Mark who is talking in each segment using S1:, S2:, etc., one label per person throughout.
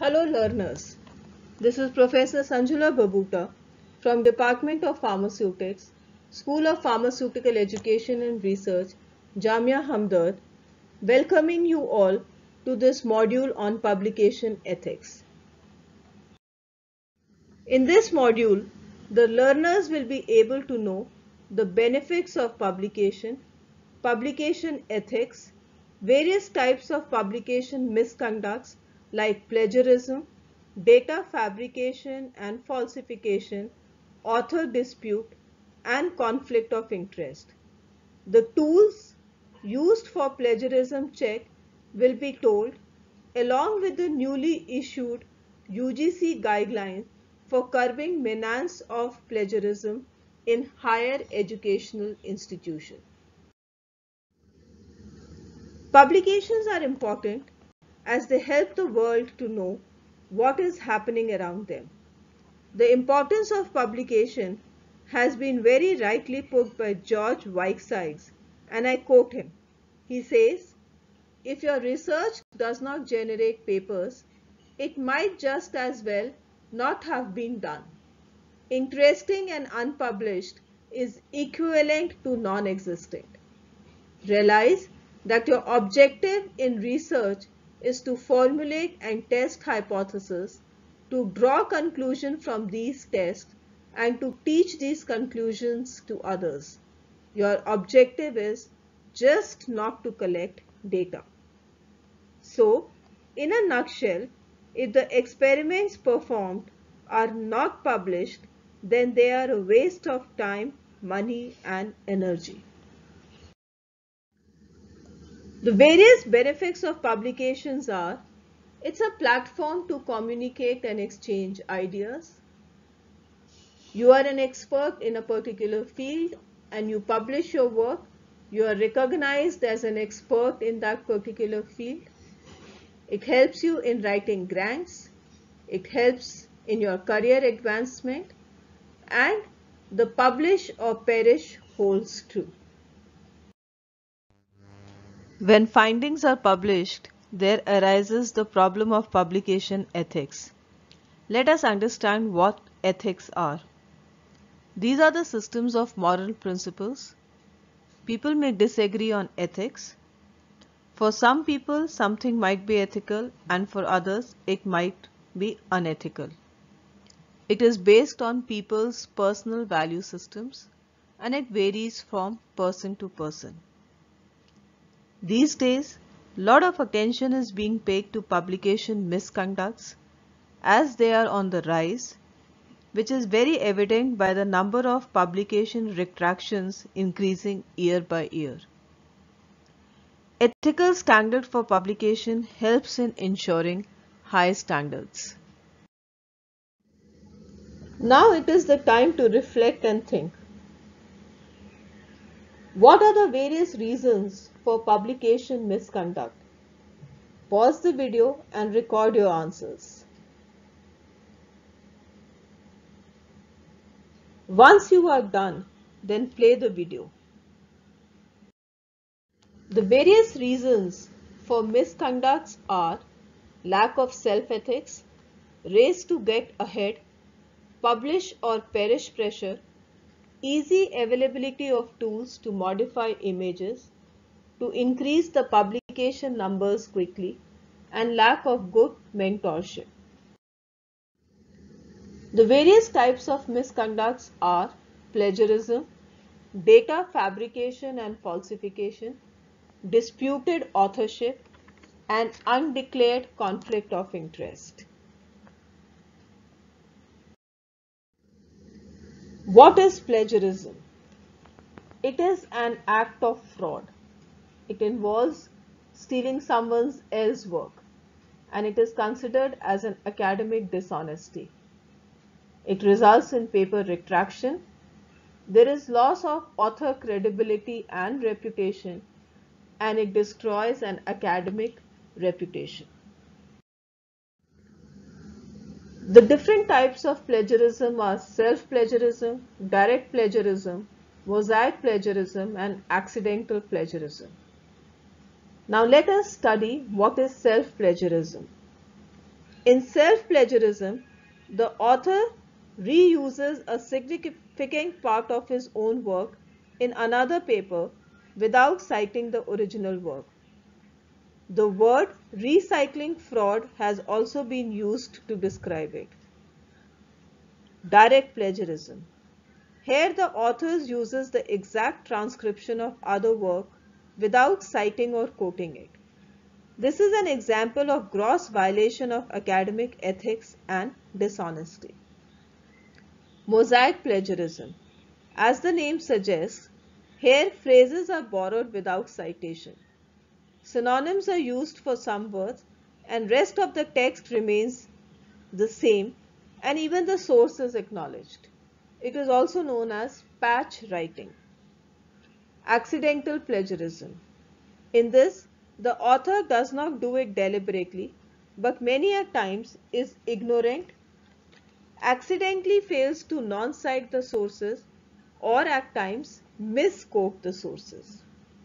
S1: Hello learners, this is Professor Sanjula Babuta from Department of Pharmaceutics, School of Pharmaceutical Education and Research, Jamia Hamdard, welcoming you all to this module on publication ethics. In this module, the learners will be able to know the benefits of publication, publication ethics, various types of publication misconducts like plagiarism, data fabrication and falsification, author dispute, and conflict of interest. The tools used for plagiarism check will be told along with the newly issued UGC guidelines for curbing menace of plagiarism in higher educational institutions. Publications are important as they help the world to know what is happening around them. The importance of publication has been very rightly put by George Whitesides, and I quote him. He says, "If your research does not generate papers, it might just as well not have been done. Interesting and unpublished is equivalent to non-existent. Realize that your objective in research is to formulate and test hypotheses, to draw conclusions from these tests, and to teach these conclusions to others. Your objective is just not to collect data." So, in a nutshell, if the experiments performed are not published, then they are a waste of time, money, and energy. The various benefits of publications are: it's a platform to communicate and exchange ideas. You are an expert in a particular field and you publish your work. You are recognized as an expert in that particular field. It helps you in writing grants. It helps in your career advancement. And the publish or perish holds true. When findings are published, there arises the problem of publication ethics. Let us understand what ethics are. These are the systems of moral principles. People may disagree on ethics. For some people, something might be ethical, and for others, it might be unethical. It is based on people's personal value systems, and it varies from person to person. These days, a lot of attention is being paid to publication misconducts as they are on the rise, which is very evident by the number of publication retractions increasing year by year. Ethical standard for publication helps in ensuring high standards. Now it is the time to reflect and think. What are the various reasons for publication misconduct? Pause the video and record your answers. Once you are done, then play the video. The various reasons for misconducts are lack of self-ethics, race to get ahead, publish or perish pressure, easy availability of tools to modify images, to increase the publication numbers quickly, and lack of good mentorship. The various types of misconducts are plagiarism, data fabrication and falsification, disputed authorship, and undeclared conflict of interest. What is plagiarism? It is an act of fraud. It involves stealing someone else's work, and it is considered as an academic dishonesty. It results in paper retraction. There is loss of author credibility and reputation, and it destroys an academic reputation. The different types of plagiarism are self-plagiarism, direct plagiarism, mosaic plagiarism, and accidental plagiarism. Now let us study what is self-plagiarism. In self-plagiarism, the author reuses a significant part of his own work in another paper without citing the original work. The word recycling fraud has also been used to describe it. Direct plagiarism. Here the author uses the exact transcription of other work without citing or quoting it. This is an example of gross violation of academic ethics and dishonesty. Mosaic plagiarism. As the name suggests, here phrases are borrowed without citation. Synonyms are used for some words and rest of the text remains the same and even the source is acknowledged. It is also known as patch writing. Accidental plagiarism. In this, the author does not do it deliberately, but many a times is ignorant, accidentally fails to non-cite the sources, or at times misquote the sources.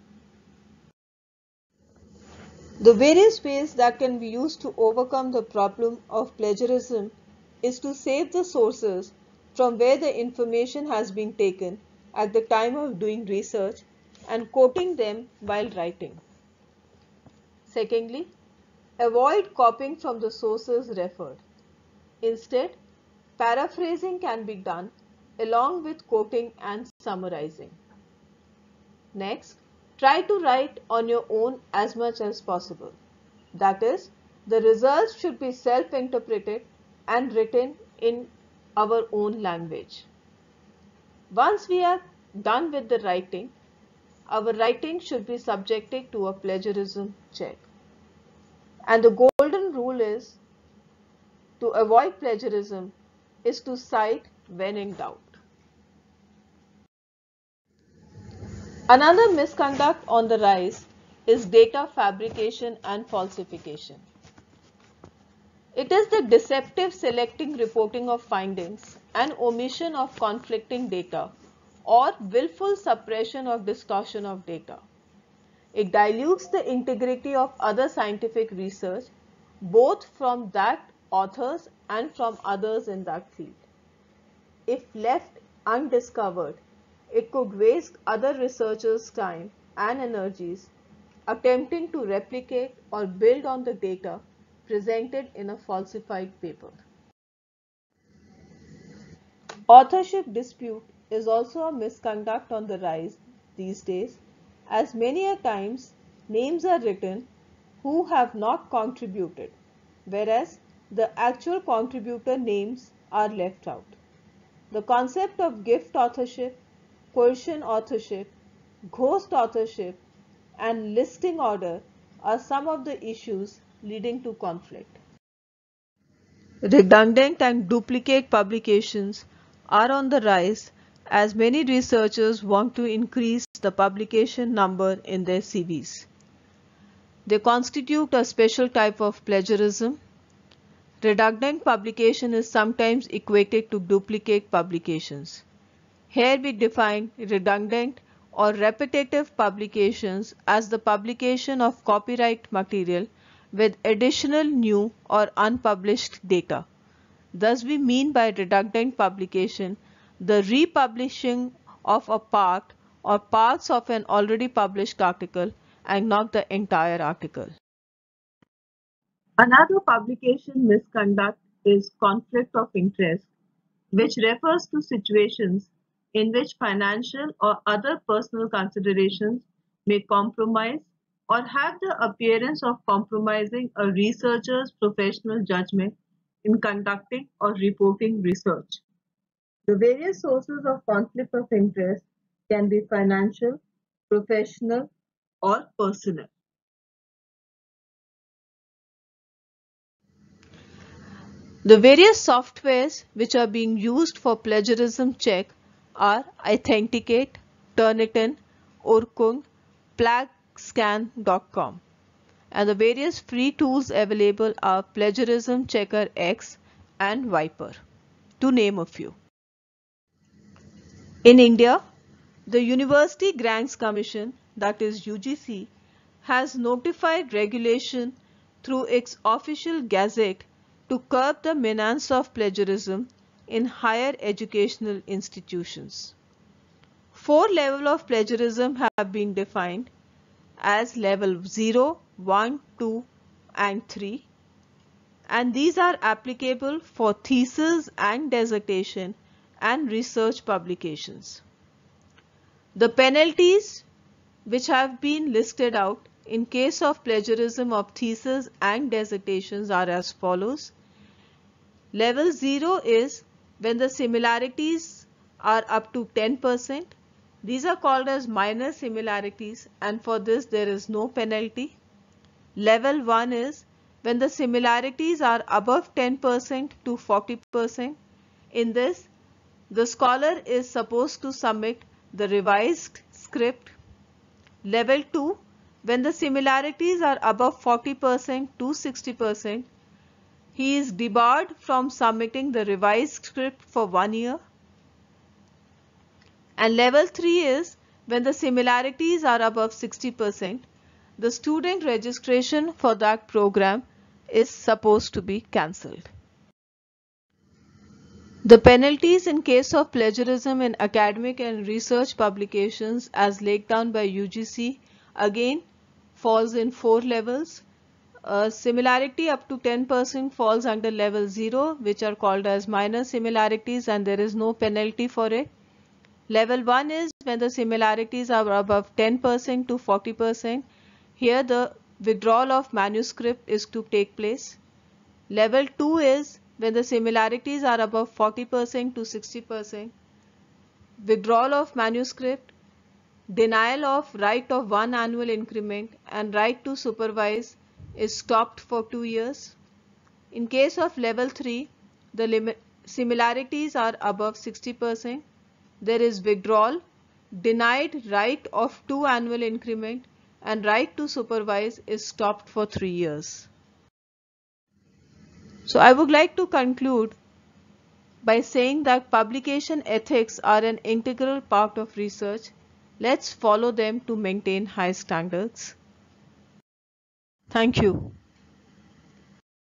S1: The various ways that can be used to overcome the problem of plagiarism is to save the sources from where the information has been taken at the time of doing research and quoting them while writing. Secondly, avoid copying from the sources referred. Instead, paraphrasing can be done along with quoting and summarizing. Next, try to write on your own as much as possible. That is, the results should be self-interpreted and written in our own language. Once we are done with the writing, our writing should be subjected to a plagiarism check. And the golden rule is to avoid plagiarism is to cite when in doubt. Another misconduct on the rise is data fabrication and falsification. It is the deceptive selecting reporting of findings and omission of conflicting data or willful suppression or distortion of data. It dilutes the integrity of other scientific research, both from that authors and from others in that field. If left undiscovered, it could waste other researchers' time and energies attempting to replicate or build on the data presented in a falsified paper. Authorship dispute is also a misconduct on the rise these days, as many a times names are written who have not contributed, whereas the actual contributor names are left out. The concept of gift authorship, coercion authorship, ghost authorship, and listing order are some of the issues leading to conflict. Redundant and duplicate publications are on the rise as many researchers want to increase the publication number in their CVs. They constitute a special type of plagiarism. Redundant publication is sometimes equated to duplicate publications. Here we define redundant or repetitive publications as the publication of copyright material with additional new or unpublished data. Thus we mean by redundant publication the republishing of a part or parts of an already published article and not the entire article. Another publication misconduct is conflict of interest, which refers to situations in which financial or other personal considerations may compromise or have the appearance of compromising a researcher's professional judgment in conducting or reporting research. The various sources of conflict of interest can be financial, professional, or personal. The various softwares which are being used for plagiarism check are Authenticate, Turnitin, Urkund, Plagscan.com, and the various free tools available are Plagiarism Checker X and Viper, to name a few. In India, the University Grants Commission, that is UGC, has notified regulation through its official gazette to curb the menace of plagiarism in higher educational institutions. 4 levels of plagiarism have been defined as level 0, 1, 2 and 3, and these are applicable for thesis and dissertation and research publications. The penalties which have been listed out in case of plagiarism of thesis and dissertations are as follows. Level 0 is when the similarities are up to 10%. These are called as minor similarities, and for this there is no penalty. Level 1 is when the similarities are above 10% to 40%. In this, the scholar is supposed to submit the revised script. Level 2, when the similarities are above 40% to 60%, he is debarred from submitting the revised script for 1 year. And level 3 is when the similarities are above 60%, the student registration for that program is supposed to be cancelled. The penalties in case of plagiarism in academic and research publications as laid down by UGC again falls in 4 levels. Similarity up to 10% falls under level 0, which are called as minor similarities, and there is no penalty for it. Level 1 is when the similarities are above 10% to 40%. Here the withdrawal of manuscript is to take place. Level 2 is when the similarities are above 40% to 60%. Withdrawal of manuscript, denial of right of 1 annual increment and right to supervise is stopped for 2 years. In case of level 3, the similarities are above 60%. There is withdrawal, denied right of 2 annual increment and right to supervise is stopped for 3 years. So I would like to conclude by saying that publication ethics are an integral part of research. Let's follow them to maintain high standards. Thank you.